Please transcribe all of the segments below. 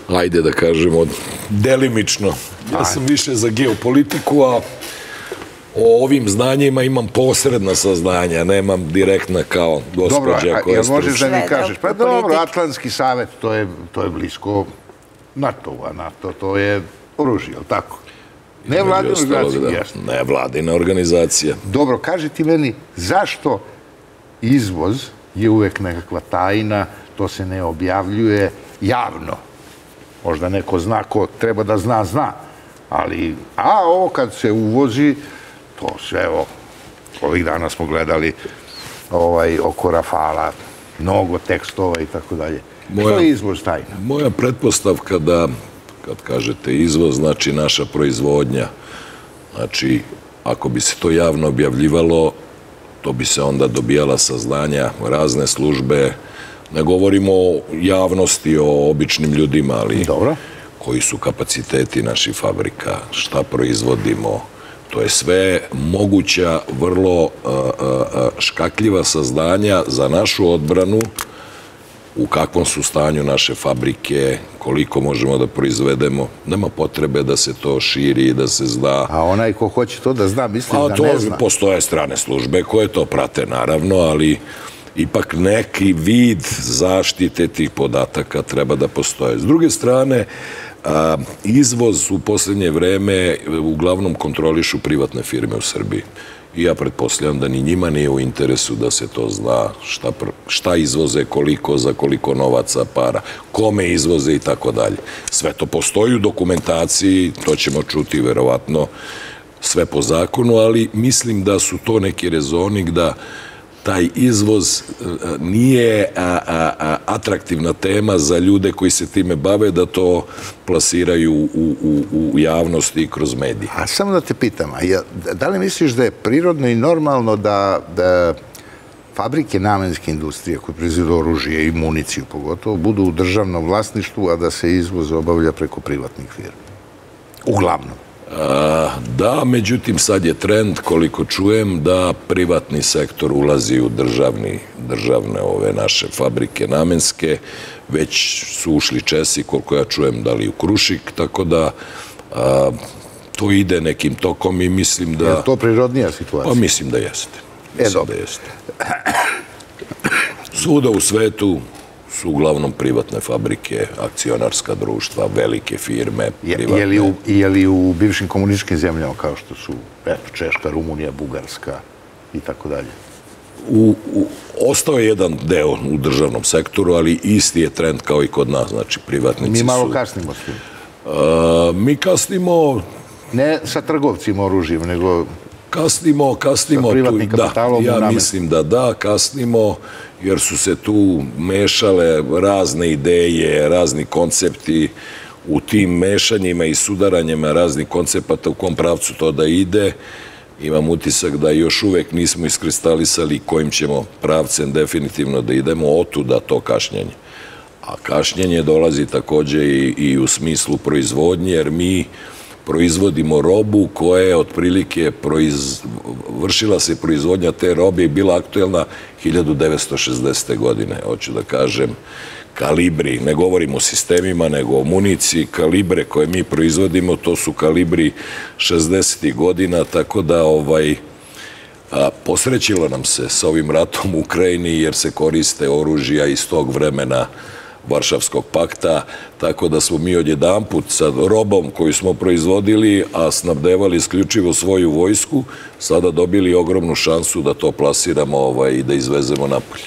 ajde da kažemo, delimično. Ja sam više za geopolitiku, a o ovim znanjima imam posredna saznanja, nemam direktna kao gospođa koja je stručna. Dobro, možeš da mi kažeš, pa dobro, Atlantski savjet, to je blisko NATO-u, a NATO to je oružje, ali tako? Nevladina organizacija, jasno. Nevladina organizacija. Dobro, kaži ti meni, zašto izvoz je uvek nekakva tajna, to se ne objavljuje javno? Možda neko zna, ko treba da zna, zna. Ali, ovo kad se uvozi, to sve, ovih dana smo gledali oko Rafala, mnogo tekstova i tako dalje. Što je izvoz tajna? Moja pretpostavka da, kad kažete izvoz, znači naša proizvodnja. Znači, ako bi se to javno objavljivalo, to bi se onda dobijala saznanja razne službe. Ne govorimo o javnosti, o običnim ljudima, ali koji su kapaciteti naših fabrika, šta proizvodimo. To je sve moguća, vrlo škakljiva saznanja za našu odbranu, u kakvom su stanju naše fabrike, koliko možemo da proizvedemo. Nema potrebe da se to širi i da se zna. A onaj ko hoće to da zna, mislim da ne zna. Postoje strane službe koje to prate, naravno, ali ipak neki vid zaštite tih podataka treba da postoje. S druge strane, izvoz u poslednje vreme uglavnom kontrolišu privatne firme u Srbiji. I ja pretpostavljam da ni njima nije u interesu da se to zna šta izvoze, koliko, za koliko novaca, para, kome izvoze i tako dalje. Sve to postoji u dokumentaciji, to ćemo čuti verovatno sve po zakonu, ali mislim da su to neki rezonik da taj izvoz nije atraktivna tema za ljude koji se time bave, da to plasiraju u javnosti kroz medije. A samo da te pitam, da li misliš da je prirodno i normalno da fabrike namenske industrije koje proizvode oružje i municiju pogotovo budu u državnom vlasništvu, a da se izvoz obavlja preko privatnih firmi? Uglavnom. Da, međutim sad je trend, koliko čujem, da privatni sektor ulazi u državne ove naše fabrike namenske, već su ušli Česi, koliko ja čujem, da li u Krušik, tako da to ide nekim tokom i mislim da... Je to prirodnija situacija? Pa mislim da jeste. Svuda u svetu su uglavnom privatne fabrike, akcionarska društva, velike firme, privatne. Je li u bivšim komunističkim zemljama kao što su Češka, Rumunija, Bugarska i tako dalje? Ostao je jedan deo u državnom sektoru, ali isti je trend kao i kod nas, znači privatnici su... Mi malo kasnimo s tim. Mi kasnimo... Ne sa trgovcima oružjem, nego... Kasnimo, ja mislim da kasnimo, jer su se tu mešale razne ideje, razni koncepti, u tim mešanjima i sudaranjima raznih koncepata u kom pravcu to da ide. Imam utisak da još uvek nismo iskristalisali kojim ćemo pravcem definitivno da idemo, otuda to kašnjenje. A kašnjenje dolazi takođe i u smislu proizvodnje, jer mi proizvodimo robu koja je otprilike vršila se proizvodnja te robe i bila aktuelna 1960. godine. Hoću da kažem, kalibri, ne govorim o sistemima, nego o municiji, kalibre koje mi proizvodimo, to su kalibri 60. godina, tako da posrećilo nam se sa ovim ratom u Ukrajini, jer se koriste oružja iz tog vremena Varšavskog pakta, tako da smo mi odjedanput sa robom koju smo proizvodili, a snabdevali isključivo svoju vojsku, sada dobili ogromnu šansu da to plasiramo i da izvezemo napolje.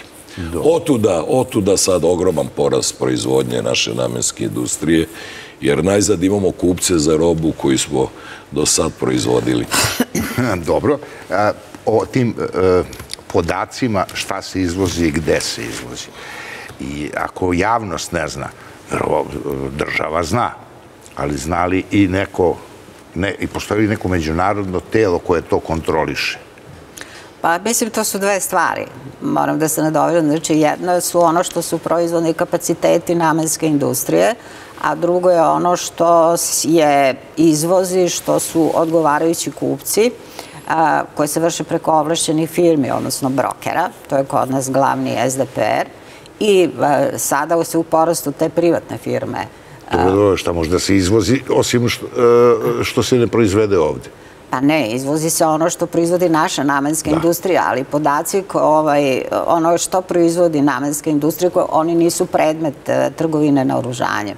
Otuda sad ogroman porast proizvodnje naše namenske industrije, jer najzad imamo kupce za robu koju smo do sad proizvodili. Dobro. O tim podacima šta se izvozi i gde se izvozi. I ako javnost ne zna, država zna, ali zna li i neko, i postoji neko međunarodno telo koje to kontroliše? Pa mislim, to su dve stvari. Moram da se nadovežem. Znači, jedno su ono što su proizvodni kapaciteti namenske industrije, a drugo je ono što je izvozi, što su odgovarajući kupci, koji se vrše preko ovlašćenih firmi, odnosno brokera. To je kod nas glavni SDPR. I sada se u porastu te privatne firme Dobro, šta može da se izvozi, osim što se ne proizvede ovde? Pa ne, izvozi se ono što proizvodi naša namenska industrija, ali podaci, ono što proizvodi namenska industrija, oni nisu predmet trgovine naoružanjem.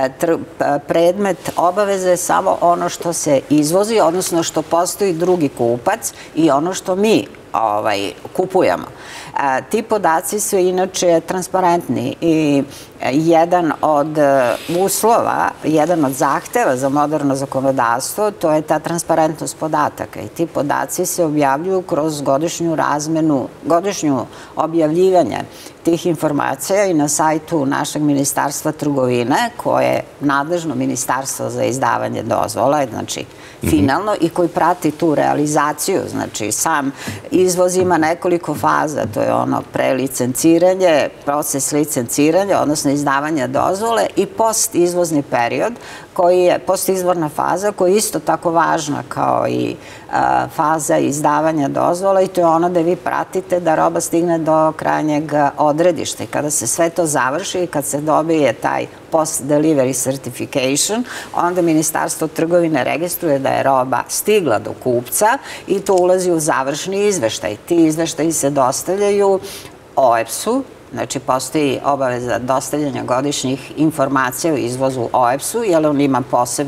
Predmet obaveze je samo ono što se izvozi, odnosno što postoji drugi kupac i ono što mi kupujemo. Ti podaci su inače transparentni i jedan od uslova, jedan od zahteva za moderno zakonodavstvo, to je ta transparentnost podataka i ti podaci se objavljuju kroz godišnju razmenu, godišnju objavljivanje tih informacija i na sajtu našeg Ministarstva trgovine, koje je nadležno ministarstvo za izdavanje dozvola, znači finalno, i koji prati tu realizaciju. Znači, sam izvoz ima nekoliko faza, to je ono prelicenciranje, proces licenciranja, odnosno izdavanja dozvole i postizvozni period, koji je postizvorna faza, koja je isto tako važna kao i faza izdavanja dozvola i to je ono da vi pratite da roba stigne do krajnjeg odredišta. I kada se sve to završi i kad se dobije taj post-delivery certification, onda Ministarstvo trgovine registruje da je roba stigla do kupca i to ulazi u završni izveštaj. Ti izveštaji se dostavljaju OEBS-u, znači postoji obaveza dostavljanja godišnjih informacija o izvozu OEBS-u, jer on ima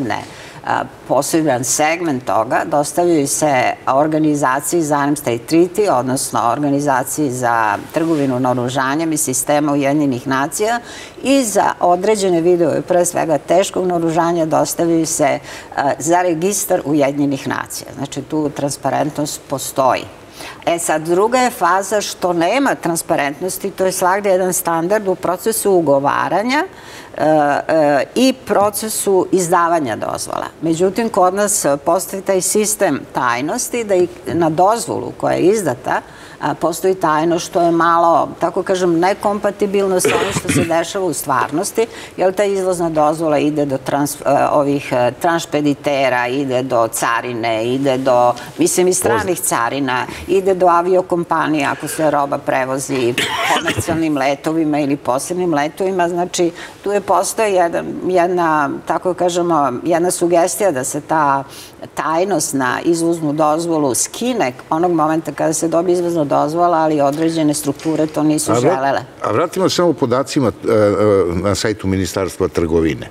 poseban segment toga, dostavljaju se organizaciji za Arms Trade Treaty, odnosno organizaciji za trgovinu naoružanjem i sistema Ujedinjenih nacija i za određene vidove, pre svega teškog naoružanja, dostavljaju se za registar Ujedinjenih nacija. Znači tu transparentnost postoji. Sad, druga je faza što nema transparentnosti, to je svakde jedan standard u procesu ugovaranja i procesu izdavanja dozvola. Međutim, kod nas postoji taj sistem tajnosti da i na dozvolu koja je izdata postoji tajno, što je malo, tako kažem, nekompatibilno sa onim što se dešava u stvarnosti, jer ta izvozna dozvola ide do ovih tranšpeditera, ide do carine, ide do, mislim, i stranih carina, ide do aviokompanija ako se roba prevozi komercijalnim letovima ili posebnim letovima. Znači, tu je postoji jedna, tako kažemo, jedna sugestija da se ta tajnost na izvoznu dozvolu skine onog momenta kada se dobije izvozna dozvola, ali određene strukture to nisu želele. A vratimo se samo podacima na sajtu Ministarstva trgovine.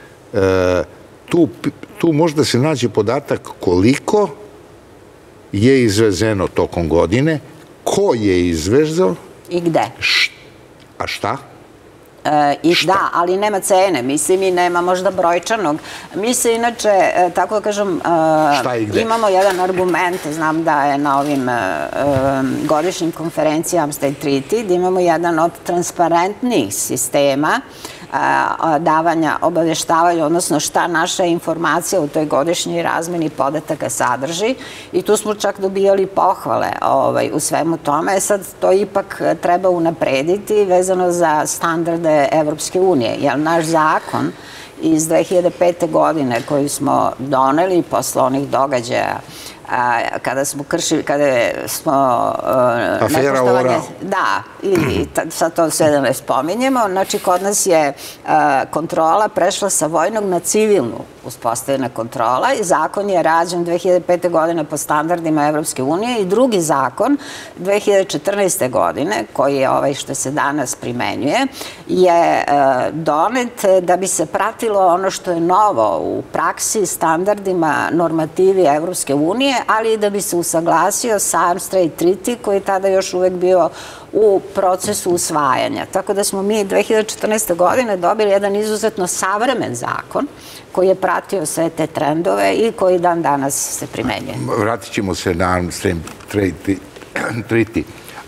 Tu možda se nađe podatak koliko je izvezeno tokom godine, ko je izvezao i gde. A šta? Da, ali nema cene, mislim, i nema možda brojčanog. Mi se inače, tako da kažem, imamo jedan argument, znam da je na ovim godišnjim konferencijama Arms Trade Treaty, da imamo jedan od transparentnijih sistema davanja, obavještavanja, odnosno šta naša informacija u toj godišnjoj razmeni podataka sadrži i tu smo čak dobijali pohvale u svemu tome. Sad to ipak treba unaprediti vezano za standarde Evropske unije, jer naš zakon iz 2005. godine koji smo doneli posle onih događaja kada smo kršili, kada smo afera Orao. Da, i sad to sve da ne spominjemo. Znači, kod nas je kontrola prešla sa vojnog na civilnu uspostavljena kontrola i zakon je rađen 2005. godine po standardima Evropske unije i drugi zakon 2014. godine, koji je ovaj što se danas primenjuje, je donet da bi se pratilo ono što je novo u praksi, standardima, normativi Evropske unije, ali i da bi se usaglasio sa Arms Trade Treaty, koji je tada još uvek bio u procesu usvajanja. Tako da smo mi 2014. godine dobili jedan izuzetno savremen zakon koji je pratio sve te trendove i koji dan danas se primenjuje. Vratit ćemo se na Arms Trade Treaty.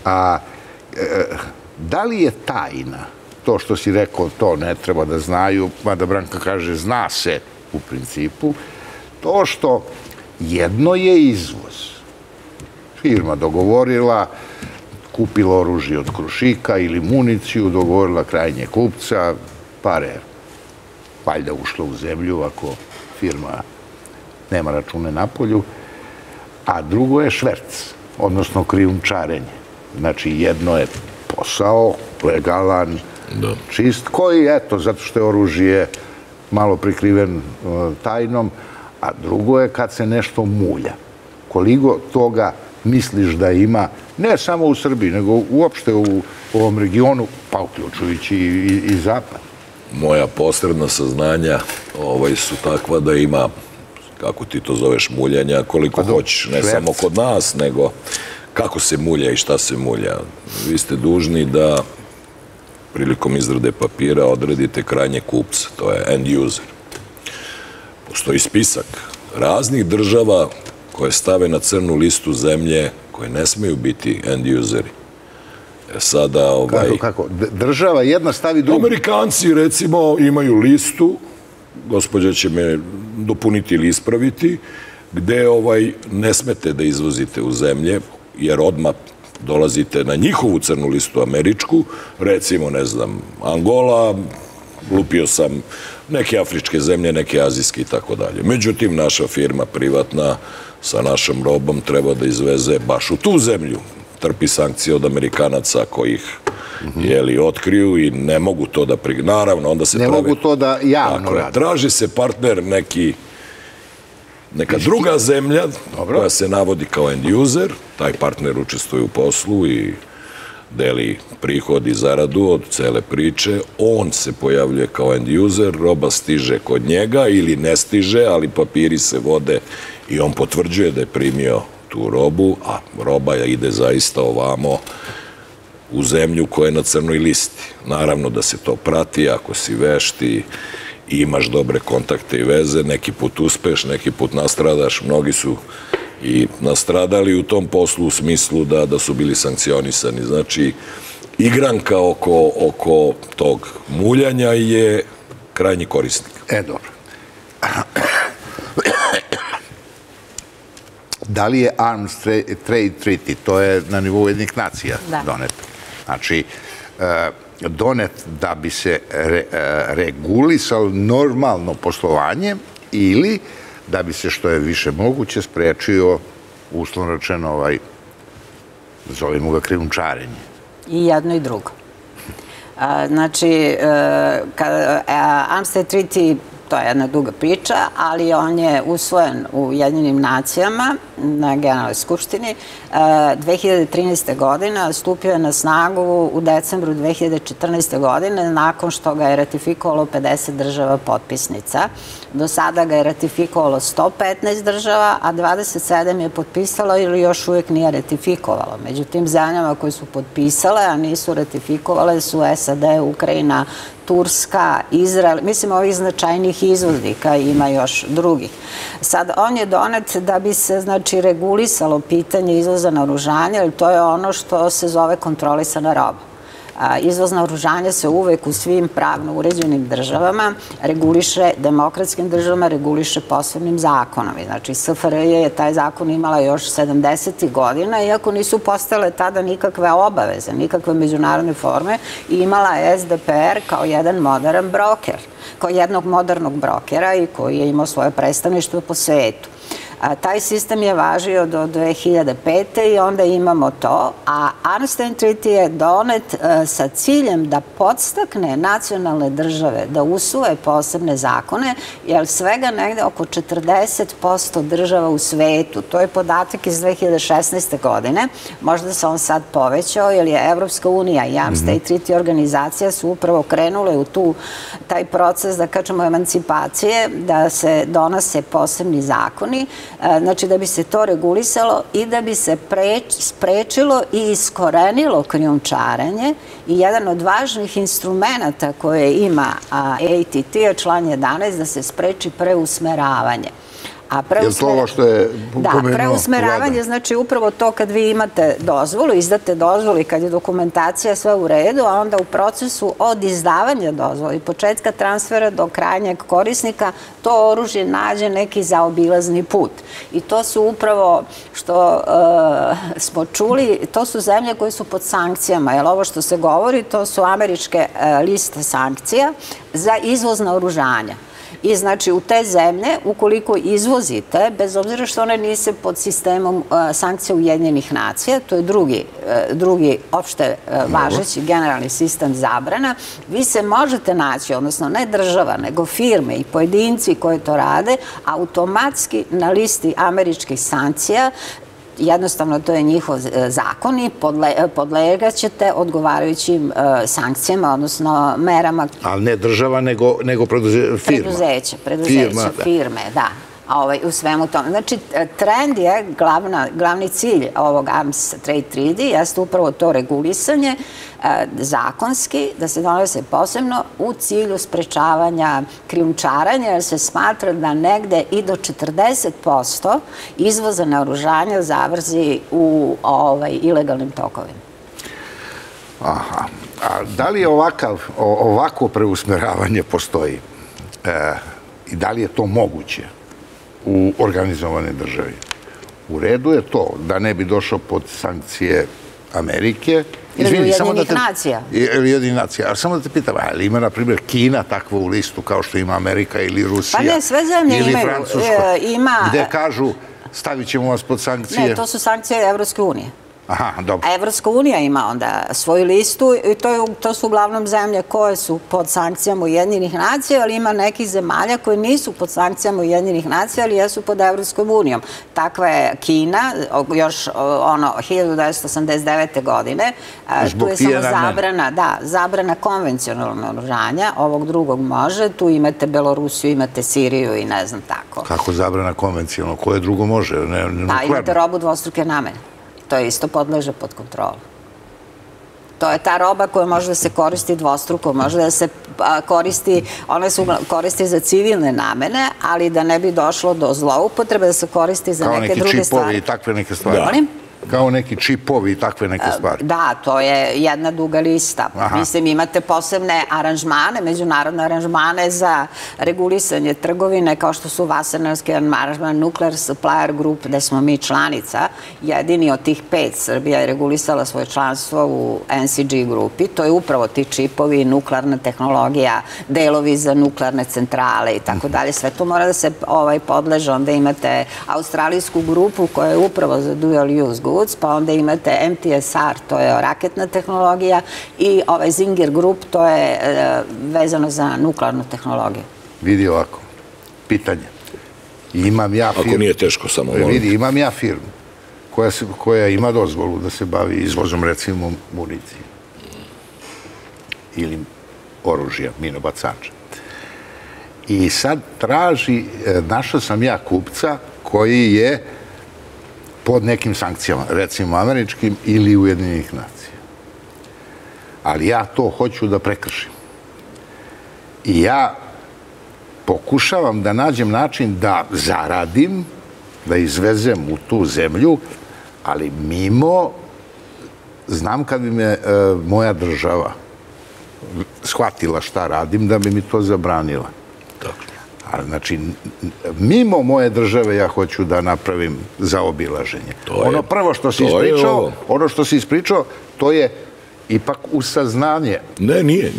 Da li je tajna to što si rekao, to ne treba da znaju, mada Branka kaže zna se u principu, to što jedno je izvoz. Firma dogovorila, kupila oružje od Krušika ili municiju, dogovorila krajnje kupca, pare valjda ušlo u zemlju ako firma nema račune na polju, a drugo je šverc, odnosno krijumčarenje. Znači, jedno je posao, legalan, čist, koji, eto, zato što je oružje malo prikriven tajnom, a drugo je kad se nešto mulja. Koliko toga misliš da ima, ne samo u Srbiji, nego uopšte u ovom regionu, pa uključujući i Zapad? Moja posredna saznanja su takva da ima, kako ti to zoveš, muljanja, koliko hoćeš, ne samo kod nas, nego kako se mulja i šta se mulja. Vi ste dužni da prilikom izrade papira odredite krajnje kupca, to je end user. Postoji spisak raznih država koje stave na crnu listu zemlje koje ne smeju biti end useri. Sada, Kako? Država jedna stavi drugu? Amerikanci, recimo, imaju listu, gospođa će me dopuniti ili ispraviti, gde ne smete da izvozite u zemlje, jer odmah dolazite na njihovu crnu listu američku, recimo, ne znam, Angola, lupio sam neke afričke zemlje, neke azijske i tako dalje. Međutim, naša firma privatna sa našom robom treba da izveze baš u tu zemlju. Trpi sankcije od Amerikanaca koji ih otkriju i ne mogu to da naravno, onda se ne mogu to da javno rade. Traži se partner neka druga zemlja koja se navodi kao end user, taj partner učestvuje u poslu i deli prihod i zaradu od cele priče, on se pojavljuje kao end user, roba stiže kod njega ili ne stiže, ali papiri se vode i on potvrđuje da je primio tu robu, a roba ide zaista ovamo u zemlju koja je na crnoj listi. Naravno da se to prati, ako si vešti i imaš dobre kontakte i veze, neki put uspeš, neki put nastradaš, mnogi su i nastradali u tom poslu u smislu da su bili sankcionisani. Znači, igranka oko tog muljanja je krajnji korisnik. Dobro. Da li je Arms Trade Treaty, to je na nivou Ujedinjenih nacija donet, znači donet da bi se regulisalo normalno poslovanje ili da bi se što je više moguće sprečio, uslovno rečeno, zovemo ga krijumčarenje? I jedno i drugo. Znači, Arms Trade Treaty, to je jedna duga priča, ali on je usvojen u Ujedinjenim nacijama na Generalnoj skupštini 2013. godine, stupio je na snagu u decembru 2014. godine nakon što ga je ratifikovalo 50 država potpisnica. Do sada ga je ratifikovalo 115 država, a 27 je potpisalo ili još uvijek nije ratifikovalo. Među tim zemljama koje su potpisale, a nisu ratifikovale su SAD, Ukrajina, Turska, Izrael, mislim ovih značajnih izvoznika, ima još drugih. Sad, on je donet da bi se, znači, regulisalo pitanje izvoza naoružanja, jer to je ono što se zove kontrolisana roba. Izvoz naoružanja se uvek u svim pravno uređenim državama reguliše, demokratskim državama reguliše posebnim zakonom. Znači, SFRJ je taj zakon imala još 70. godina, iako nisu postale tada nikakve obaveze, nikakve međunarodne forme, i imala je SDPR kao jedan modern broker, kao jednog modernog brokera i koji je imao svoje predstavništvo po svetu. Taj sistem je važio do 2005. i onda imamo to, a Arms Trade Treaty je donet sa ciljem da podstakne nacionalne države da usvoje posebne zakone, jer svega negde oko 40% država u svetu, to je podatak iz 2016. godine, možda se on sad povećao, jer je Evropska unija i Arms Trade Treaty organizacija su upravo krenule u taj proces, da kažemo, emancipacije, da se donose posebni zakoni, znači da bi se to regulisalo i da bi se sprečilo i iskorenilo krijumčarenje. I jedan od važnih instrumenta koje ima ATT je član 11, da se spreči preusmeravanje. Je li to ovo što je pomenuo? Da, preusmeravanje znači upravo to kad vi imate dozvolu, izdate dozvolu i kad je dokumentacija sve u redu, a onda u procesu od izdavanja dozvole i početka transfera do krajnjeg korisnika to oružje nađe neki zaobilazni put. I to su upravo, što smo čuli, to su zemlje koje su pod sankcijama, jer ovo što se govori, to su američke liste sankcija za izvoz naoružanja. I znači u te zemlje, ukoliko izvozite, bez obzira što one nise pod sistemom sankcija Ujedinjenih nacija, to je drugi opšte važeći generalni sistem zabrana, vi se možete naći, odnosno ne država, nego firme i pojedinci koji to rade, automatski na listi američkih sankcija. Jednostavno, to je njihov zakon i podlegaćete odgovarajućim sankcijama, odnosno merama. Ali ne država, nego firma. Preduzeće, firme, da. U svemu tome. Znači, trend je, glavni cilj ovog Arms Trade Treaty jeste upravo to regulisanje zakonski, da se donese posebno u cilju sprečavanja krijumčarenja, jer se smatra da negde i do 40% izvoza naoružanja završi u ilegalnim tokovima. Aha. A da li je ovako preusmeravanje postoji i da li je to moguće u organizovanoj državi? U redu je to da ne bi došao pod sankcije Amerike. Ili Ujedinjenih nacija. Ili Ujedinjenih nacija. Ali samo da te pitam, ali ima, na primjer, Kina takvu listu kao što ima Amerika ili Rusija? Pa ne, sve zemlje imaju. Ili Francusko, gde kažu stavit ćemo vas pod sankcije? Ne, to su sankcije Evropske unije. Aha, dobro. A Evropska unija ima onda svoju listu i to su uglavnom zemlje koje su pod sankcijama Ujedinjenih nacija, ali ima nekih zemalja koje nisu pod sankcijama Ujedinjenih nacija, ali jesu pod Evropskom unijom. Takva je Kina, još 1989. godine. Tu je samo zabrana konvencionalnog naoružanja, ovog drugog može. Tu imate Belorusiju, imate Siriju i ne znam tako. Kako zabrana konvencionalnog? Koje drugo može? Da, imate robu dvostruke namene. To isto podleže pod kontrolu. To je ta roba koja može da se koristi dvostruko, može da se koristi, one su koristi za civilne namene, ali da ne bi došlo do zloupotrebe, da se koristi za neke druge stvari. Kao neki čipovi i takve neke stvari. Kao neki čipovi i takve neke stvari. Da, to je jedna duga lista. Mislim, imate posebne aranžmane, međunarodne aranžmane za regulisanje trgovine, kao što su Wassenaarski aranžman, Nuclear Supplier Group, gde smo mi članica. Jedini od tih 5 Srbija je regulisala svoje članstvo u NCG grupi. To je upravo ti čipovi, nuklearna tehnologija, delovi za nuklearne centrale i tako dalje. Sve to mora da se podleže. Onda imate australijsku grupu koja je upravo za dual use goods, pa onda imate MTSR, to je raketna tehnologija, i Zinger Group, to je vezano za nuklearnu tehnologiju. Vidi ovako, pitanje. Imam ja firmu. Ako nije teško, samo molim. Vidi, imam ja firmu koja ima dozvolu da se bavi izvozom, recimo, municije ili oružja, minobacača. I sad našao sam ja kupca koji je pod nekim sankcijama, recimo američkim ili Ujedinjenih nacija. Ali ja to hoću da prekršim. I ja pokušavam da nađem način da zaradim, da izvezem u tu zemlju, ali mimo, znam kad bi me moja država shvatila šta radim, da bi mi to zabranila. Znači, mimo moje države ja hoću da napravim zaobilaženje. Ono prvo što si ispričao, to je ipak uz saznanje. Ne,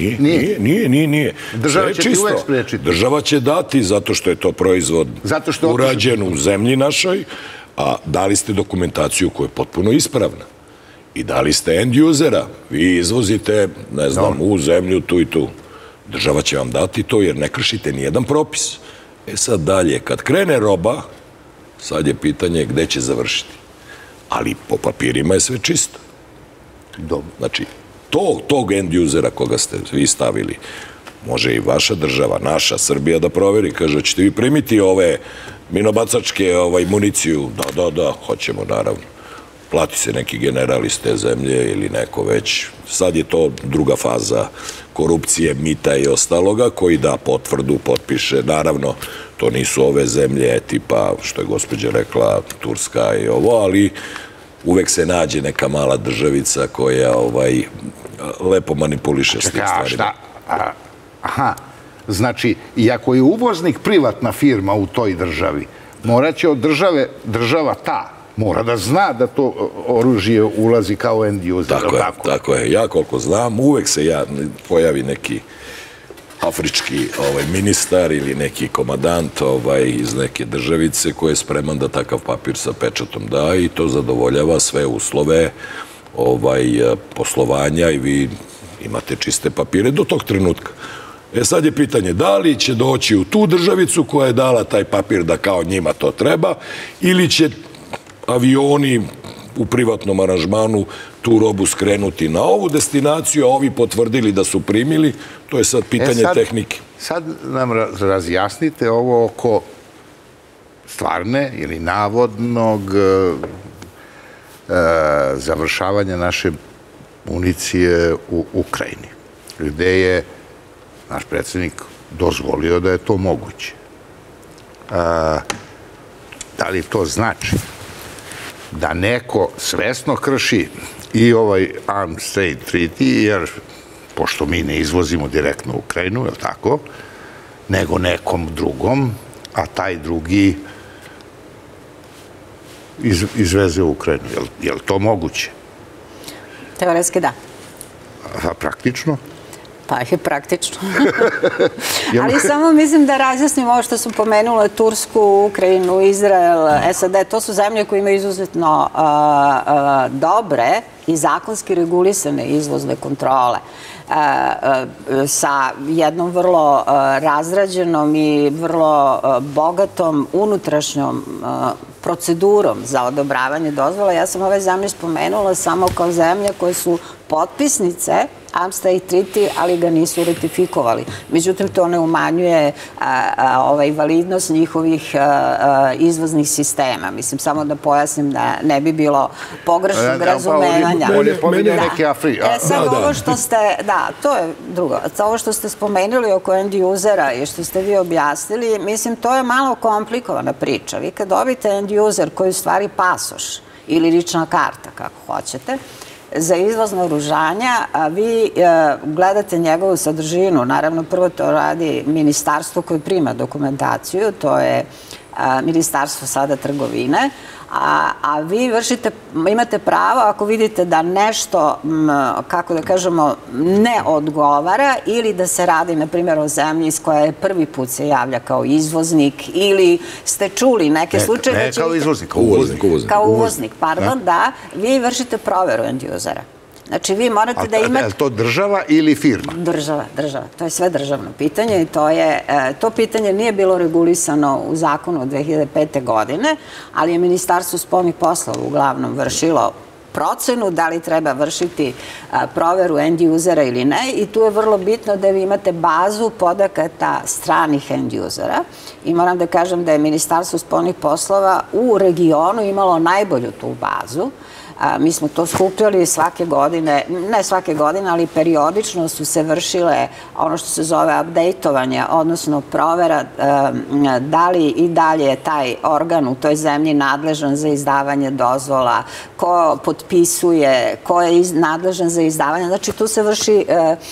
nije. Država će ti uvek sprečiti. Država će dati zato što je to proizvod urađen u zemlji našoj, a dali ste dokumentaciju koja je potpuno ispravna. I dali ste end usera. Vi izvozite, ne znam, u zemlju tu i tu. Država će vam dati to jer ne kršite nijedan propis. Sad dalje, kad krene roba, sad je pitanje gde će završiti. Ali po papirima je sve čisto. Znači, tog end usera koga ste vi stavili, može i vaša država, naša Srbija da proveri. Kaže, hoćete vi primiti ove minobacačke municiju? Da, hoćemo, naravno. Plati se neki general iz te zemlje ili neko već. Sad je to druga faza korupcije, mita i ostaloga, koji da potvrdu, potpiše. Naravno, to nisu ove zemlje tipa, što je gospođa rekla, Turska i ovo, ali uvek se nađe neka mala državica koja lepo manipuliše s tim stvarima. Aha, znači, i ako je uvoznik privatna firma u toj državi, morat će od država ta mora da zna da to oružje ulazi kao end user. Tako je. Ja koliko znam, uvek se pojavi neki afrički ministar ili neki komadant iz neke državice koji je spreman da takav papir sa pečatom da i to zadovoljava sve uslove poslovanja i vi imate čiste papire do tog trenutka. Sad je pitanje da li će doći u tu državicu koja je dala taj papir da kao njima to treba ili će avioni u privatnom aranžmanu tu robu skrenuti na ovu destinaciju, a ovi potvrdili da su primili, to je sad pitanje tehnike. Sad nam razjasnite ovo oko stvarne ili navodnog završavanja naše municije u Ukrajini, gde je naš predsjednik dozvolio da je to moguće. Da li to znači da neko svesno krši i ovaj Arms Trade Treaty, jer pošto mi ne izvozimo direktno u Ukrajinu, je li tako, nego nekom drugom, a taj drugi izveze u Ukrajinu. Je li to moguće? Teoretski da. A praktično? Pa je praktično. Ali samo mislim da razjasnim ovo što sam pomenula, Tursku, Ukrajinu, Izrael, SAD, to su zemlje koje imaju izuzetno dobre i zakonski regulisane izvozne kontrole sa jednom vrlo razrađenom i vrlo bogatom unutrašnjom procedurom za odobravanje dozvola. Ja sam ove zemlje spomenula samo kao zemlje koje su potpisnice Arms Trade Treaty, ali ga nisu ratifikovali. Međutim, to ne umanjuje validnost njihovih izvoznih sistema. Mislim, samo da pojasnim da ne bi bilo pogrešnog razumevanja. Bolje pominje neke Afrike. Sad ovo što ste, da, to je drugo. Ovo što ste spomenuli oko end-usera i što ste vi objasnili, mislim, to je malo komplikovana priča. Vi kad dobite end-user koji je u stvari pasoš ili lična karta, kako hoćete, za izvoz naoružanja, vi gledate njegovu sadržinu. Naravno, prvo to radi ministarstvo koje prima dokumentaciju, to je Ministarstvo sada trgovine, a vi imate pravo ako vidite da nešto, kako da kažemo, ne odgovara ili da se radi, na primjer, o zemlji iz koja je prvi put se javlja kao izvoznik ili ste čuli neke slučaje... Ne kao izvoznik, kao uvoznik. Kao uvoznik, pardon, da. Vi vršite proveru end-usera. Znači, vi morate da imate... Je li to država ili firma? Država. To je sve državno pitanje i to pitanje nije bilo regulisano u zakonu od 2005. godine, ali je Ministarstvo spoljnih poslova uglavnom vršilo procenu da li treba vršiti proveru end-usera ili ne i tu je vrlo bitno da vi imate bazu podataka stranih end-usera i moram da kažem da je Ministarstvo spoljnih poslova u regionu imalo najbolju tu bazu. Mi smo to skupljali svake godine, ne svake godine, ali periodično su se vršile ono što se zove updateovanje, odnosno provera da li i dalje je taj organ u toj zemlji nadležan za izdavanje dozvola, ko potpisuje, ko je nadležan za izdavanje. Znači, tu se vrši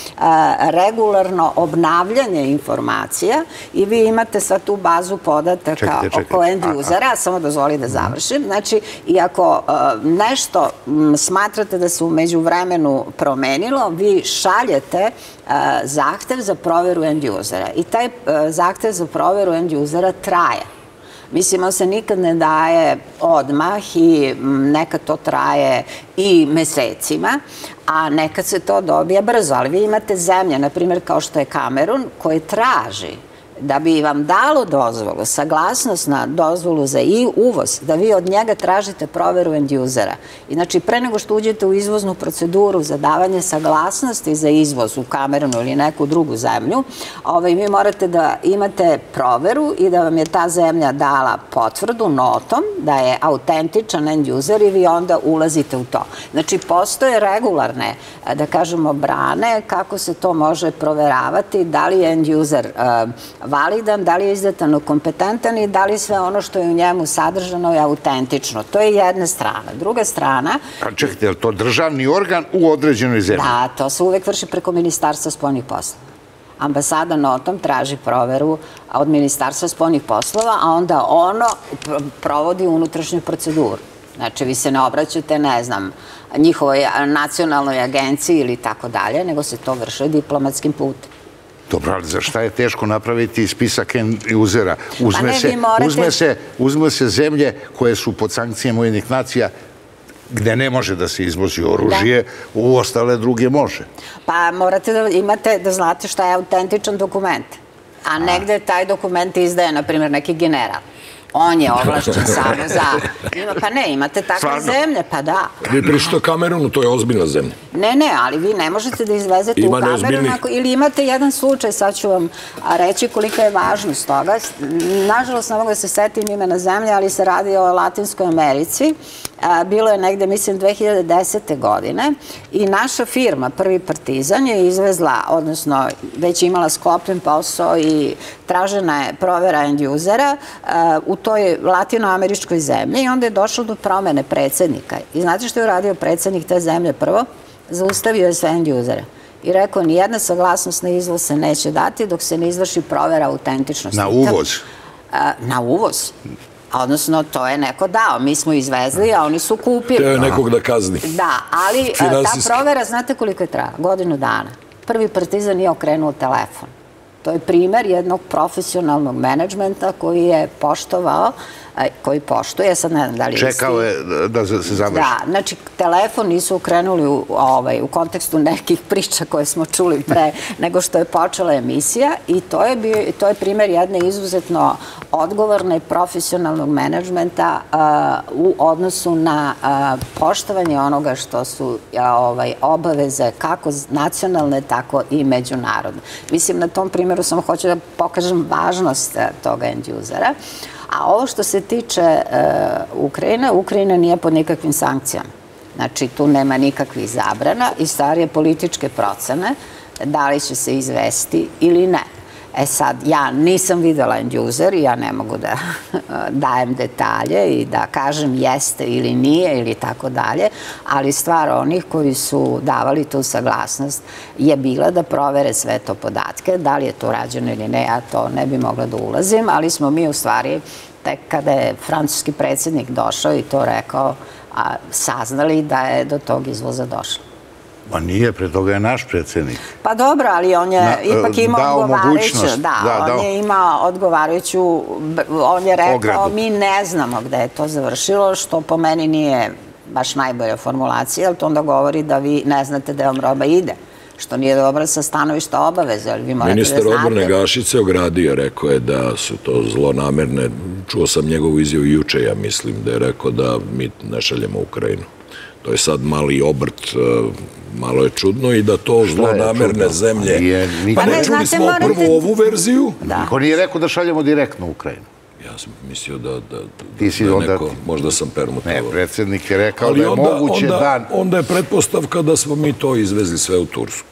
regularno obnavljanje informacija i vi imate sad tu bazu podataka oko end-usera, samo dozvoli da završim. Znači, i ako nešto smatrate da se u međuvremenu promenilo, vi šaljete zahtev za proveru end-usera i taj zahtev za proveru end-usera traje. Mislim, on se nikad ne daje odmah i nekad to traje i mesecima, a nekad se to dobije brzo. Ali vi imate zemlje, na primjer kao što je Kamerun, koje traži da bi vam dalo dozvolu, saglasnost na dozvolu za uvoz, da vi od njega tražite proveru end-usera. I znači, pre nego što uđete u izvoznu proceduru za davanje saglasnosti za izvoz u Kamerunu ili neku drugu zemlju, vi morate da imate proveru i da vam je ta zemlja dala potvrdu notom da je autentičan end-user i vi onda ulazite u to. Znači, postoje regularne, da kažemo, brane kako se to može proveravati, da li je end-user validan, da li je izdatan kompetentan i da li sve ono što je u njemu sadržano je autentično. To je jedna strana. Druga strana... Čekajte, je li to državni organ u određenoj zemlji? Da, to se uvek vrši preko Ministarstva spoljnih poslova. Ambasada notom traži proveru od Ministarstva spoljnih poslova, a onda ono provodi unutrašnju proceduru. Znači, vi se ne obraćate, ne znam, njihovoj nacionalnoj agenciji ili tako dalje, nego se to vrši diplomatskim putem. Dobro, ali za šta je teško napraviti spisak end-usera? Uzme se zemlje koje su pod sankcijama Ujedinjenih nacija gde ne može da se izvozi oružje, u ostale druge može. Pa morate da imate, da znate šta je autentičan dokument. A negde taj dokument izdaje, na primjer, neki general. On je ovlašćen samo za... Pa ne, imate takve zemlje, pa da. Vi pričate o Kamerunu, to je ozbiljna zemlja. Ne, ali vi ne možete da izvezete u Kamerun ili imate jedan slučaj, sad ću vam reći kolika je važnost toga. Nažalost, ne mogu da se setim imena zemlje, ali se radi o Latinskoj Americi. Bilo je negde, mislim, 2010. godine i naša firma, Prvi Partizan, je izvezla, odnosno već imala sklopljen posao i tražena je provera end-usera u toj latinoameričkoj zemlji i onda je došlo do promene predsednika. I znate što je uradio predsednik te zemlje prvo? Zaustavio je sve end-usere. I rekao, nijedna saglasnost na izvoz se neće dati dok se ne izvrši provera autentičnosti. Na uvoz? Na uvoz. Odnosno, to je neko dao. Mi smo izvezli, a oni su kupili. To je nekog da kazni. Da, ali ta provera, znate koliko je trajala? Godinu dana. Prvi Partizan nije okrenuo telefon. To je primer jednog profesionalnog menadžmenta koji je poštovao, koji poštuje, sad ne znam da li je isti. Čekao je da se završi. Da, znači telefon nisu okrenuli u kontekstu nekih priča koje smo čuli pre nego što je počela emisija i to je primer jedne izuzetno odgovorne profesionalnog menadžmenta u odnosu na poštovanje onoga što su obaveze kako nacionalne, tako i međunarodne. Mislim, na tom primjeru samo hoću da pokažem važnost toga end-usera. A ovo što se tiče Ukrajine, Ukrajina nije pod nikakvim sankcijama. Znači, tu nema nikakvih zabrana i stvar je političke procene da li će se izvesti ili ne. E sad, ja nisam videla end-user i ja ne mogu da dajem detalje i da kažem jeste ili nije ili tako dalje, ali stvar onih koji su davali tu saglasnost je bila da provere sve to podatke, da li je to rađeno ili ne, ja to ne bi mogla da ulazim, ali smo mi u stvari, tek kada je francuski predsjednik došao i to rekao, saznali da je do tog izvoza došlo. Ma nije, pre toga je naš predsjednik. Pa dobro, ali on je ipak imao odgovarajuću, on je imao odgovarajuću, on je rekao mi ne znamo gde je to završilo, što po meni nije baš najbolja formulacija, ali to onda govori da vi ne znate da vam roba ide, što nije dobro sa stanovišta obaveze, ali vi morate da znate. Ministar odbrane Gašić se ogradio, rekao je da su to zlonamerne, čuo sam njegovu izjavu juče, ja mislim da je rekao da mi ne šaljemo Ukrajinu. To je sad mali obrt, malo je čudno i da to zlonamerne zemlje... Pa ne, čuli smo prvu ovu verziju. Niko nije rekao da šaljemo direktno u Ukrajinu. Ja sam mislio da neko, možda sam permutovao. Ne, predsjednik je rekao da je moguće da... Onda je pretpostavka da smo mi to izvezli sve u Tursku.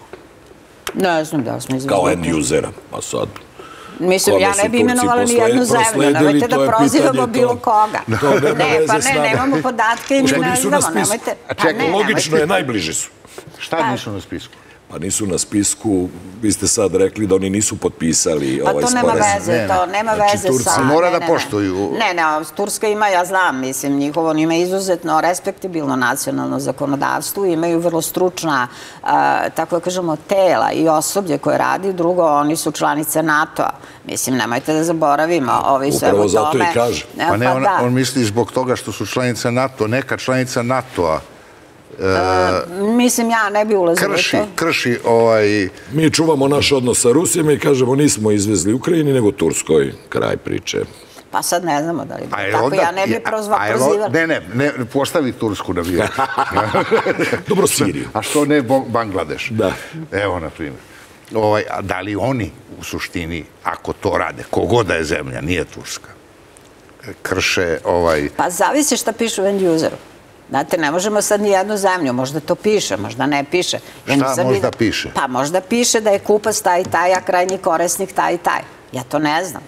Ne znam da smo izvezli. Kao end-usera, pa sad... Mislim, ja ne bi imenovala ni jednu zemlju, nemojte da prozivamo bilo koga. Ne, pa ne, nemamo podatke i mi ne znamo, nemojte... Čekaj, logično je, najbliži su. Šta nisu na spisku? Pa nisu na spisku, vi ste sad rekli da oni nisu potpisali ovaj sporazum. Pa to nema veze, to nema veze sa... Turci mora da poštuju. Ne, Turska ima, ja znam, mislim, njihovo, on ima izuzetno respektibilno nacionalno zakonodavstvo, imaju vrlo stručna, tako da kažemo, tela i osoblje koje radi, drugo, oni su članice NATO-a. Mislim, nemojte da zaboravimo ovo i sve o tome. Upravo zato i kaže. Pa ne, on misli zbog toga što su članice NATO, neka članica NATO-a. Mislim, ja ne bi ulazila u to. Krši ovaj... Mi čuvamo naš odnos sa Rusijom i kažemo nismo izvezli Ukrajini, nego Turskoj, kraj priče. Pa sad ne znamo da li bi tako, ja ne bi prozivala. Ne, postavi Tursku na viječ. Dobro, Siriju. A što ne Bangladeš? Da. Evo, na primjer. Da li oni, u suštini, ako to rade, kogoda je zemlja, nije Turska, krše ovaj... Pa zavisi šta piše u end-useru. Znate, ne možemo sad ni jednu zemlju, možda to piše, možda ne piše. Šta možda piše? Pa možda piše da je kupac taj i taj, a krajnji korisnik taj i taj. Ja to ne znam.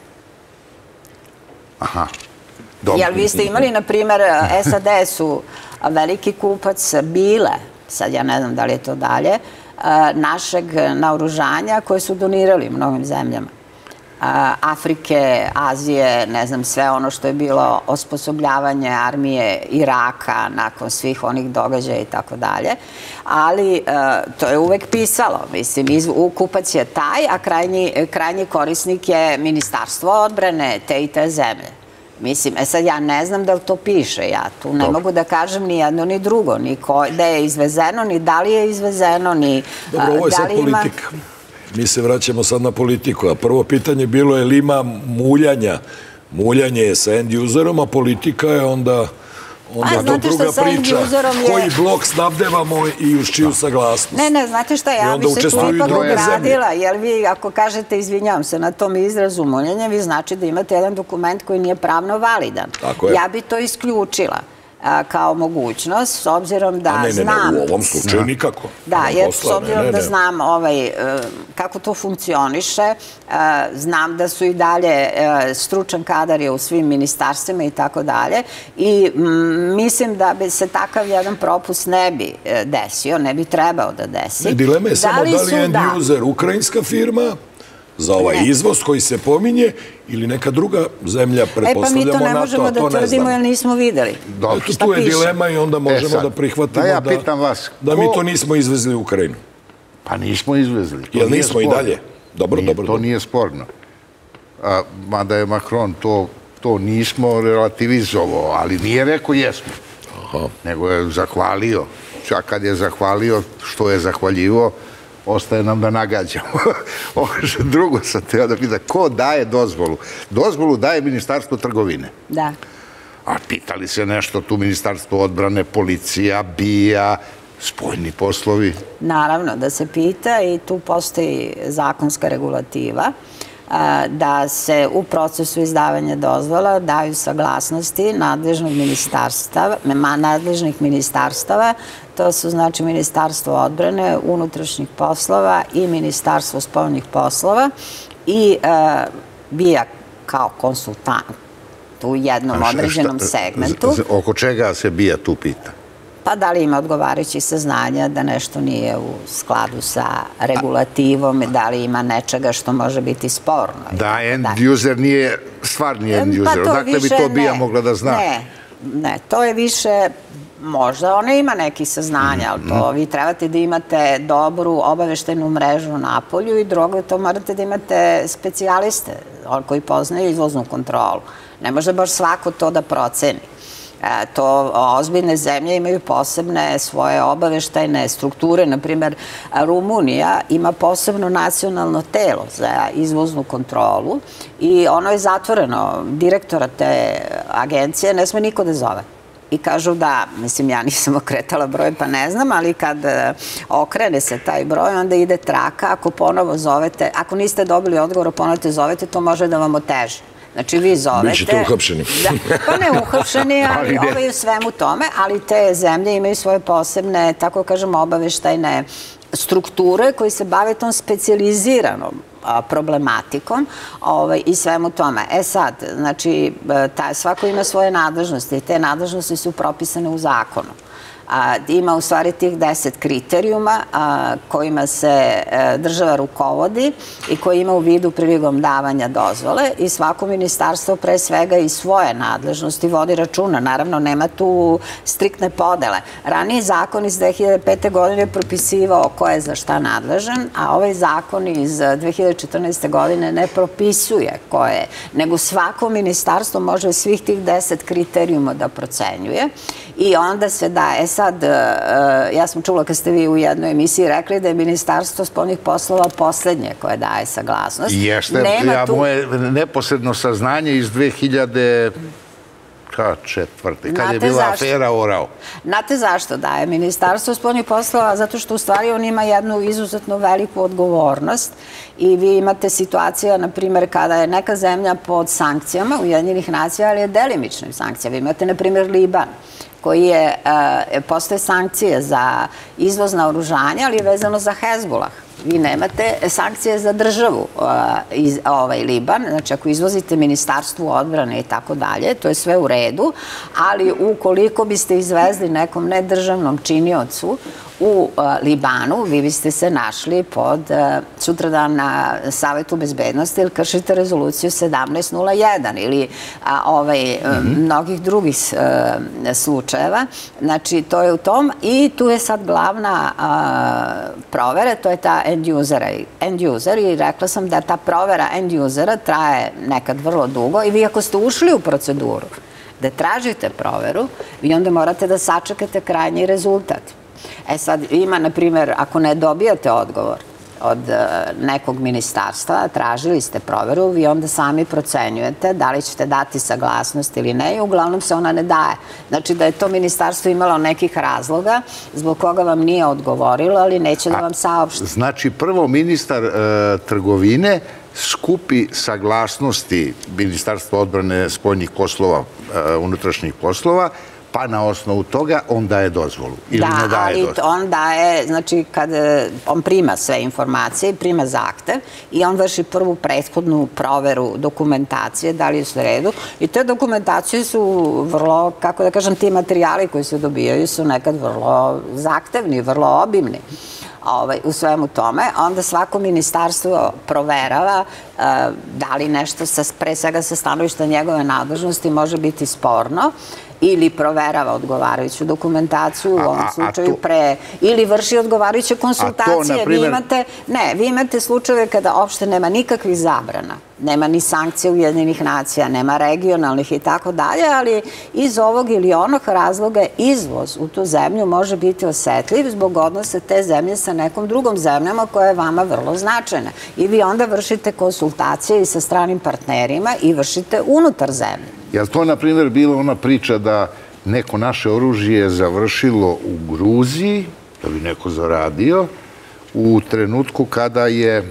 Aha. Jer vi ste imali, na primjer, SAD su veliki kupac bile, sad ja ne znam da li je to dalje, našeg naoružanja koje su donirali mnogim zemljama. Afrike, Azije, ne znam, sve ono što je bilo osposobljavanje armije Iraka nakon svih onih događaja i tako dalje. Ali to je uvek pisalo. Mislim, kupac je taj, a krajnji korisnik je Ministarstvo odbrane te i te zemlje. Mislim, sad ja ne znam da li to piše, ja tu ne mogu da kažem ni jedno ni drugo, ni da je izvezeno, ni da li je izvezeno, ni da li ima... Dobro, ovo je sad politika. Mi se vraćamo sad na politiku, a prvo pitanje bilo je li ima muljanja. Muljanje je sa end userom, a politika je onda to druga priča. Koji blok snabdevamo i uz čiju saglasnost. Ne, znate šta, ja bi se tu ipak ogradila, jer vi ako kažete, izvinjavam se na tom izrazu muljanja, vi znači da imate jedan dokument koji nije pravno validan. Ja bi to isključila kao mogućnost, s obzirom da znam... Ne, u ovom slučaju nikako. Da, jer s obzirom da znam kako to funkcioniše, znam da su i dalje stručan kadar je u svim ministarstvima i tako dalje i mislim da bi se takav jedan propust ne bi desio, ne bi trebao da desi. Dilema je samo da li je end user ukrajinska firma za ovaj izvoz koji se pominje ili neka druga zemlja, pretpostavljamo NATO, a to ne znam. Pa mi to ne možemo da tvrdimo jer nismo videli. Tu je dilema i onda možemo da prihvatimo da mi to nismo izvezli u Ukrajinu. Pa nismo izvezli. Jel nismo i dalje? Dobro. To nije sporno. Mada je Macron to nismo relativizovao, ali nije rekao jesmo. Nego je zahvalio. Čak kad je zahvalio, što je zahvaljivo, ostaje nam da nagađamo. Drugo sam teo da pita, ko daje dozvolu? Dozvolu daje Ministarstvo trgovine. Da. A pitali se nešto tu Ministarstvo odbrane, policija, BIA, spoljni poslovi? Naravno, da se pita i tu postoji zakonska regulativa da se u procesu izdavanja dozvola daju saglasnosti nadležnih ministarstava. To su znači Ministarstvo odbrane, unutrašnjih poslova i Ministarstvo spoljnih poslova i BIA kao konsultant u jednom određenom segmentu. Oko čega se BIA tu pita? Pa da li ima odgovarajući saznanja da nešto nije u skladu sa regulativom, da li ima nečega što može biti sporno. Da end user nije stvarni end user, odakle bi to BIA mogla da zna? Ne, to je više, možda ona ima neki saznanja, ali to vi trebate da imate dobru obaveštenu mrežu na polju i drugo, to morate da imate specijaliste koji poznaju izvoznu kontrolu. Ne može baš svako to da proceni. To ozbiljne zemlje imaju posebne svoje obaveštajne strukture. Naprimjer, Rumunija ima posebno nacionalno telo za izvoznu kontrolu i ono je zatvoreno. Direktora te agencije ne sme niko da zove. I kažu da, mislim, ja nisam okretala broj pa ne znam, ali kad okrene se taj broj, onda ide traka. Ako ponovo zovete, ako niste dobili odgovor, ponovo te zovete, to može da vam oteži. Znači, vi zovete... Bićete uhapšeni. Pa ne uhapšeni, ali u svemu tome, ali te zemlje imaju svoje posebne, tako kažemo, obaveštajne strukture koji se bave tom specijaliziranom problematikom i svemu tome. Sad, znači, svako ima svoje nadležnosti i te nadležnosti su propisane u zakonu. Ima u stvari tih 10 kriterijuma kojima se država rukovodi i koji ima u vidu prilikom davanja dozvole i svako ministarstvo pre svega i svoje nadležnosti vodi računa. Naravno, nema tu striktne podele. Raniji zakon iz 2005. godine propisivao ko je za šta nadležan, a ovaj zakon iz 2014. godine ne propisuje ko je, nego svako ministarstvo može svih tih 10 kriterijuma da procenjuje i onda se daje. Sad, ja sam čula kad ste vi u jednoj emisiji rekli da je Ministarstvo spoljnih poslova poslednje koje daje saglasnost. Jeste, moje neposredno saznanje iz 2004. kad je bila afera Orao. Znate zašto daje Ministarstvo spoljnih poslova? Zato što u stvari on ima jednu izuzetno veliku odgovornost i vi imate situacija, na primjer, kada je neka zemlja pod sankcijama Ujedinjenih nacija, ali je delimičnim sankcijama. Vi imate, na primjer, Liban, koji postoje sankcije za izvoz naoružanja, ali je vezano za Hezbollah. Vi nemate sankcije za državu Liban, znači ako izvozite Ministarstvu odbrane i tako dalje, to je sve u redu, ali ukoliko biste izvezli nekom nedržavnom činiocu u Libanu, vi biste se našli pod sutradan na Savetu bezbednosti ili kršite rezoluciju 1701 ili mnogih drugih slučajeva. Znači, to je u tom i tu je sad glavna provera, to je ta end user i rekla sam da ta provera end usera traje nekad vrlo dugo i vi ako ste ušli u proceduru da tražite proveru, vi onda morate da sačekate krajnji rezultat. E sad, ima, na primjer, ako ne dobijate odgovor od nekog ministarstva, tražili ste proveru, vi onda sami procenjujete da li ćete dati saglasnost ili ne i uglavnom se ona ne daje. Znači da je to ministarstvo imalo nekih razloga zbog koga vam nije odgovorilo, ali neće da vam saopšti. Znači, prvo ministar trgovine skupi saglasnosti Ministarstva odbrane, spoljnih poslova, unutrašnjih poslova, pa na osnovu toga on daje dozvolu ili ne daje dozvolu. Da, ali on daje, znači, kad on prima sve informacije, prima zahtev i on vrši prvu prethodnu proveru dokumentacije, da li je sve redu. I te dokumentacije su vrlo, kako da kažem, ti materijali koji se dobijaju su nekad vrlo zahtevni, vrlo obimni. U svemu tome, onda svako ministarstvo proverava da li nešto pre svega sa stanovišta njegove nadležnosti može biti sporno ili proverava odgovarajuću dokumentaciju, u ovom slučaju ili vrši odgovarajuće konsultacije. Vi imate slučajeve kada opšte nema nikakvih zabrana, nema ni sankcija Ujedinjenih nacija, nema regionalnih i tako dalje, ali iz ovog ili onog razloga izvoz u tu zemlju može biti osetljiv zbog odnosa te zemlje sa nekom drugom zemljama koja je vama vrlo značajna. I vi onda vršite konsultacije i sa stranim partnerima i vršite unutar zemlje. Je li to, na primjer, bila ona priča da neko naše oružje je završilo u Gruziji, da bi neko zaradio, u trenutku kada je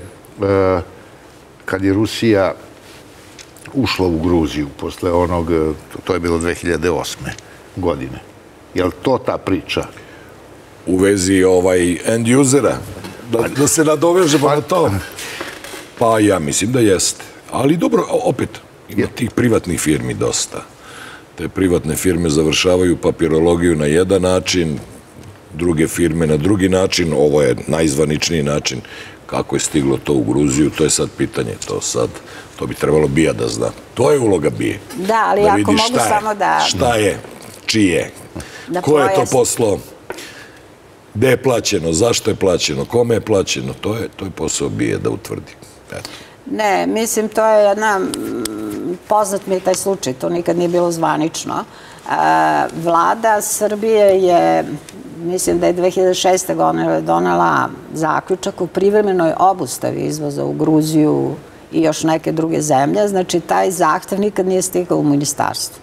Rusija ušla u Gruziju posle onog, to je bilo 2008. godine. Je li to ta priča? U vezi end usera? Da se nadovežemo na to? Pa ja mislim da jeste. Ali dobro, opet, ima tih privatnih firmi dosta. Te privatne firme završavaju papirologiju na jedan način, druge firme na drugi način, ovo je najzvaničniji način. Kako je stiglo to u Gruziju, to je sad pitanje. To bi trebalo BIA da zna. To je uloga BIA. Da, ali ako mogu samo da... Šta je, čije, ko je to poslao, gde je plaćeno, zašto je plaćeno, kome je plaćeno, to je posao BIA da utvrdi. Ne, mislim, to je jedna... Poznat mi je taj slučaj, to nikad nije bilo zvanično. Vlada Srbije je, mislim da je 2006. godine donela zaključak u privremenoj obustavi izvoza u Gruziju i još neke druge zemlje. Znači, taj zahtev nikad nije stigao u ministarstvo.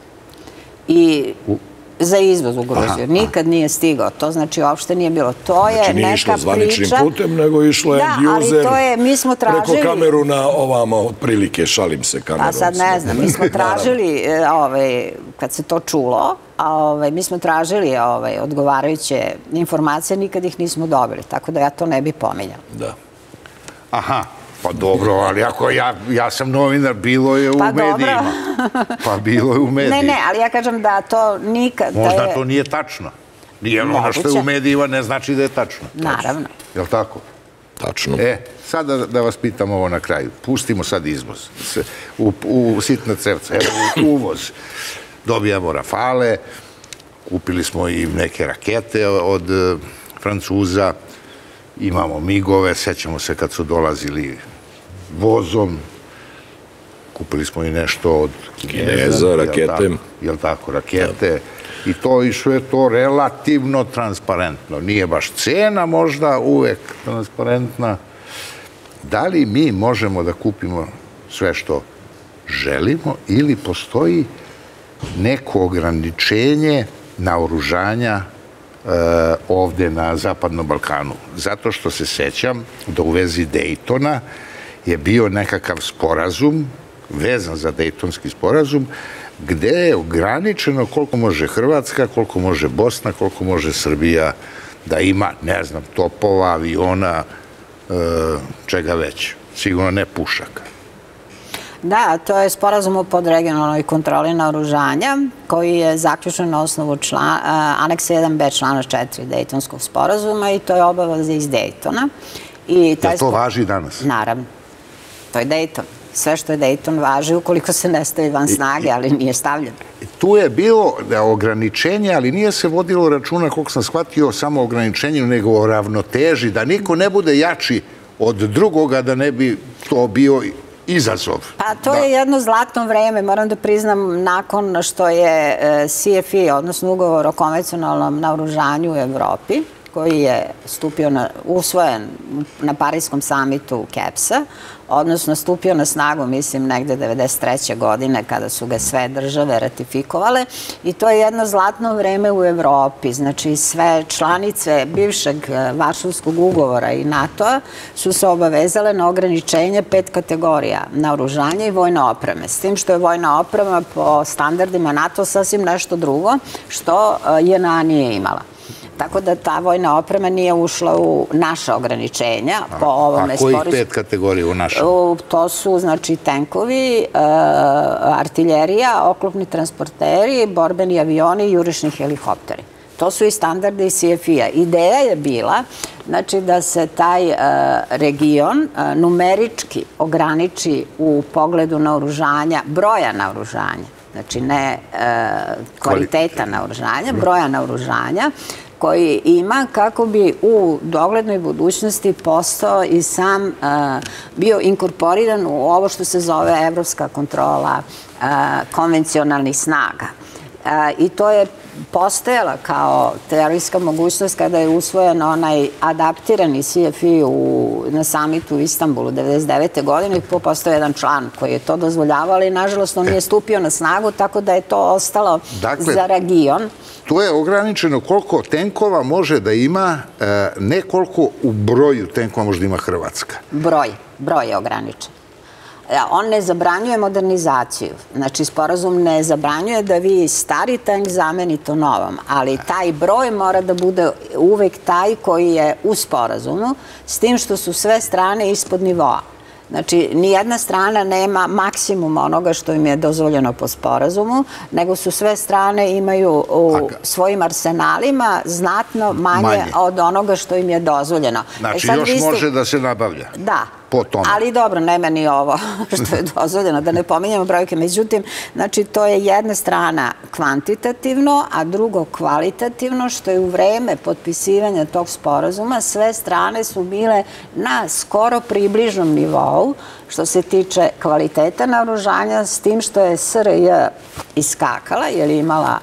I za izvoz u Gruziju. Nikad nije stigao. To znači uopšte nije bilo. To je neka priča... Znači nije išlo zvaničnim putem, nego išlo end user preko kameru na ovamo, otprilike, šalim se kamerom. Pa sad ne znam, mi smo tražili, kad se to čulo, mi smo tražili odgovarajuće informacije, nikad ih nismo dobili, tako da ja to ne bih pominjala. Da. Aha. Pa dobro, ali ako ja sam novinar, bilo je u medijima. Pa bilo je u medijima. Ne, ali ja kažem da to nikad... Možda to nije tačno. Nije ono što je u medijima ne znači da je tačno. Naravno. Je li tako? Tačno. Sad da vas pitam ovo na kraju. Pustimo sad izvoz. U sitna cevca. Evo, uvoz. Dobijamo Rafale, kupili smo i neke rakete od Francuza, imamo migove, sećamo se kad su dolazili vozom, kupili smo i nešto od Kineza, rakete. Jel' tako, rakete. I to išlo je to relativno transparentno. Nije baš cena možda uvek transparentna. Da li mi možemo da kupimo sve što želimo ili postoji neko ograničenje naoružanja ovde na Zapadnom Balkanu? Zato što se sećam da u vezi Dejtona je bio nekakav sporazum, vezan za Dejtonski sporazum, gde je ograničeno koliko može Hrvatska, koliko može Bosna, koliko može Srbija da ima, ne znam, topova, aviona, čega već. Sigurno ne pušaka. Da, to je sporazum o podregionalnoj kontroli naoružanja koji je zaključen na osnovu aneksa 1b člana 4 Dejtonskog sporazuma i to je obaveza iz Dejtona. Jel to važi danas? Naravno. To je Dejton. Sve što je Dejton važi ukoliko se ne stavi van snage, ali nije stavljeno. Tu je bilo ograničenje, ali nije se vodilo računa, koliko sam shvatio, samo ograničenju, nego o ravnoteži, da niko ne bude jači od drugoga, da ne bi to bio izazov. Pa to je jedno zlatno vreme, moram da priznam, nakon što je CFE, odnosno ugovor o konvencionalnom naoružanju u Evropi, koji je usvojen na Parijskom samitu KEPS-a, odnosno stupio na snagu, mislim, negde 1993. godine, kada su ga sve države ratifikovale. I to je jedno zlatno vreme u Evropi. Znači, sve članice bivšeg Varšavskog ugovora i NATO-a su se obavezale na ograničenje 5 kategorija naoružanja i vojne opreme. S tim što je vojna oprema po standardima NATO sasvim nešto drugo, što JNA nije imala. Tako da ta vojna oprema nije ušla u naša ograničenja po ovome sporazumu. A kojih 5 kategorija u našem? To su, znači, tenkovi, artiljerija, oklopni transporteri, borbeni avioni i jurišni helikopteri. To su i standardi CFE-a. Ideja je bila, znači, da se taj region numerički ograniči u pogledu naoružanja, broja naoružanja, znači ne kvaliteta naoružanja, broja naoružanja, koji ima kako bi u doglednoj budućnosti postao i sam bio inkorporiran u ovo što se zove evropska kontrola konvencionalnih snaga. I to je postojala kao teorijska mogućnost kada je usvojen onaj adaptirani CFE na samitu u Istanbulu 1999. godine i postoje jedan član koji je to dozvoljavao, ali nažalost on nije stupio na snagu, tako da je to ostalo za region. To je ograničeno koliko tenkova može da ima, ne koliko u broju tenkova može da ima Hrvatska. Broj je ograničen. On ne zabranjuje modernizaciju. Znači, sporazum ne zabranjuje da vi stari tank zamenite novom, ali taj broj mora da bude uvek taj koji je u sporazumu, s tim što su sve strane ispod nivoa. Znači, nijedna strana nema maksimum onoga što im je dozvoljeno po sporazumu, nego su sve strane imaju u svojim arsenalima znatno manje od onoga što im je dozvoljeno. Znači, još može da se nabavlja? Da. Ali dobro, nema ni ovo što je dozvoljeno, da ne pominjamo brojke. Međutim, znači, to je jedna strana kvantitativno, a drugo kvalitativno, što je u vreme potpisivanja tog sporazuma sve strane su bile na skoro približnom nivou, što se tiče kvaliteta naoružanja, s tim što je SRJ iskakala, jer je imala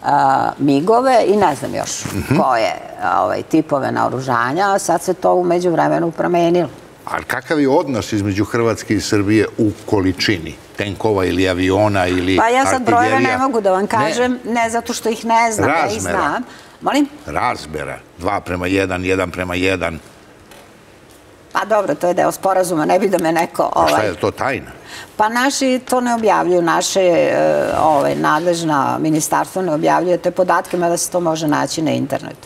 migove i ne znam još koje tipove naoružanja, a sad se to umeđu vremenu promenilo. Ali kakav je odnos između Hrvatske i Srbije u količini tenkova ili aviona ili artiljerija? Pa ja sad brojeve ne mogu da vam kažem, ne zato što ih ne znam, ja ih znam. Molim? Razmera, 2:1, 1:1. Pa dobro, to je deo sporazuma, ne bi da me neko... A šta je to tajna? Pa naši to ne objavljuju, naše nadležna ministarstvo ne objavljuje te podatke, mada se to može naći na internetu.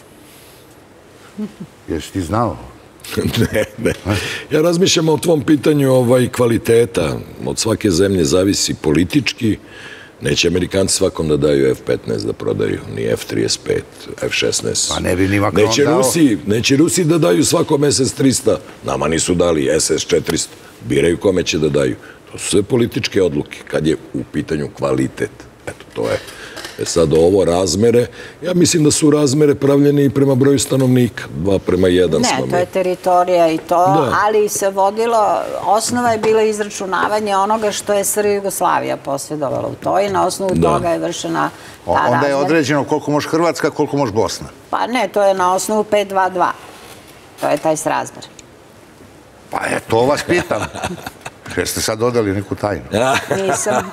Jesi ti znao? Ne. Ja razmišljam o tvom pitanju kvaliteta. Od svake zemlje zavisi politički. Neće Amerikanci svakom da daju F-15 da prodaju, ni F-35, F-16. Pa ne bi ni Macron dao. Neće Rusi da daju svakom SS-300. Nama nisu dali SS-400. Biraju kome će da daju. To su sve političke odluke. Kad je u pitanju kvalitet. Eto, to je. Sad ovo razmere, ja mislim da su razmere pravljeni i prema broju stanovnika, 2:1 smo mi. Ne, to je teritorija i to, ali se vodilo, osnova je bila izračunavanje onoga što je SR Jugoslavija posjedovala u to i na osnovu toga je vršena ta razmera. Onda je određeno koliko može Hrvatska, koliko može Bosna? Pa ne, to je na osnovu 5:2:2. To je taj srazmer. Pa to vas pitam. Jeste sad dodali neku tajnu? Nisam.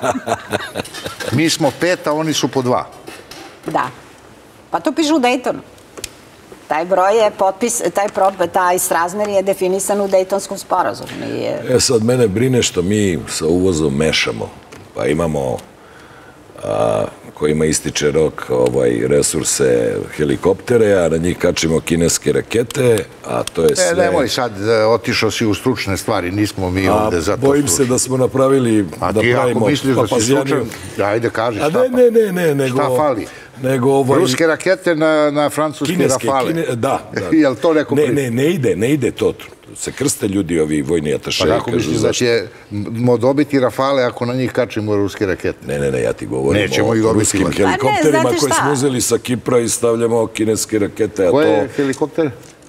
Mi smo 5, a oni su po 2. Da. Pa to piše u Dejtonu. Taj broj je potpis, taj srazmer je definisan u Dejtonskom sporazumu. Sad mene brine što mi sa uvozom mešamo. Pa imamo kojima ističe rok resurse helikoptere, a na njih kačimo kineske rakete, a to je sve... Nemoj sad, otišao si u stručne stvari, nismo mi ovde za to stručni. Bojim se da smo napravili, da pravimo... A ti ako misliš da si stručan, ajde kaži šta pa. Ne, nego... Šta fali? Ruske rakete na francuske Rafale. Da. Je li to neko prije? Ne ide to. Se krste ljudi, ovi vojni atašeji. Pa kako misliš da ćemo dobiti Rafale ako na njih kačimo ruske rakete? Ne, ja ti govorim o ruskim helikopterima koje smo uzeli sa Kipra i stavljamo kineske rakete. Koje je helikopter?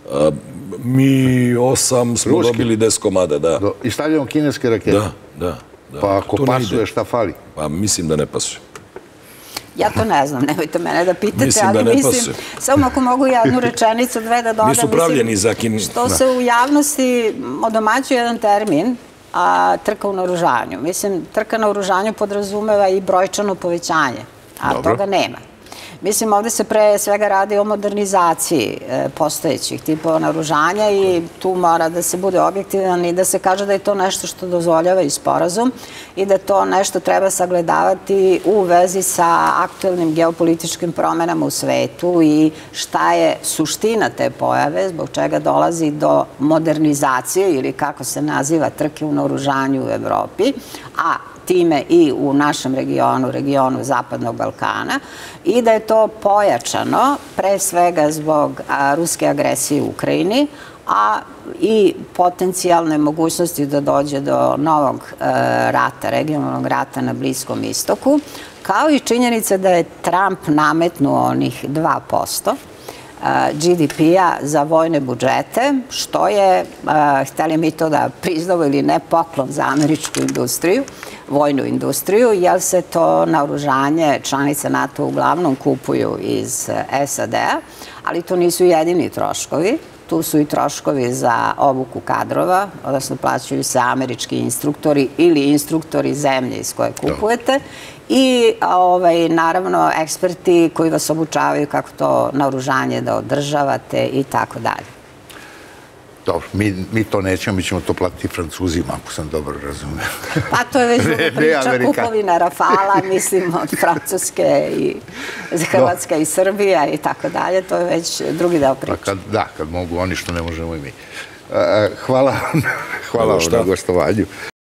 Mi-8 smo dobili 10 komada, da. I stavljamo kineske rakete? Da. Pa ako pasuje, šta fali? Pa mislim da ne pasuje. Ja to ne znam, nemojte mene da pitate, ali mislim, samo ako mogu jednu rečenicu, dve da dodam, nisu pravljeni za Kinu. Što se u javnosti odomaćuje jedan termin, trka u naoružanju. Mislim, trka na oružanju podrazumeva i brojčano povećanje, a toga nema. Mislim, ovde se pre svega radi o modernizaciji postojećih tipova naoružanja i tu mora da se bude objektivan i da se kaže da je to nešto što dozvoljava i sporazum i da to nešto treba sagledavati u vezi sa aktuelnim geopolitičkim promenama u svetu i šta je suština te pojave, zbog čega dolazi do modernizacije ili kako se naziva trke u naoružanju u Evropi, a time i u našem regionu Zapadnog Balkana i da je to pojačano pre svega zbog ruske agresije u Ukrajini, a i potencijalne mogućnosti da dođe do novog rata, regionalnog rata na Bliskom istoku, kao i činjenica da je Trump nametnuo onih 2% GDP-a za vojne budžete, što je, hteli mi to da priznamo ili ne, poklon za američku industriju, vojnu industriju, jer se to naoružanje članice NATO uglavnom kupuju iz SAD-a, ali to nisu jedini troškovi. Tu su i troškovi za obuku kadrova, odnosno plaćaju se američki instruktori ili instruktori zemlje iz koje kupujete i naravno eksperti koji vas obučavaju kako to naoružanje da održavate i tako dalje. Dobro, mi to nećemo, mi ćemo to platiti Francuzima, ako sam dobro razumio. Pa to je već druga priča, kupovina Rafala, mislim, od Francuske i Hrvatska i Srbija i tako dalje, to je već drugi deo priče. Da, kad mogu oni što ne možemo i mi. Hvala vam na gostovanju.